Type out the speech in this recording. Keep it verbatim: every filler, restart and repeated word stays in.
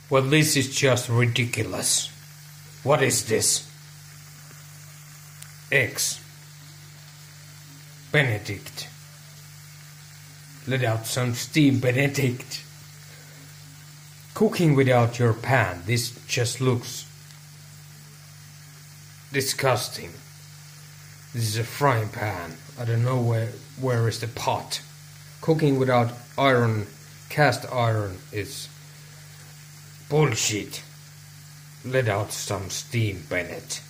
Well, this is just ridiculous. What is this? Eggs. Benedict. Let out some steam, Benedict. Cooking without your pan. This just looks disgusting. This is a frying pan. I don't know where where is the pot. Cooking without iron, cast iron is bullshit. Let out some steam, Bennett.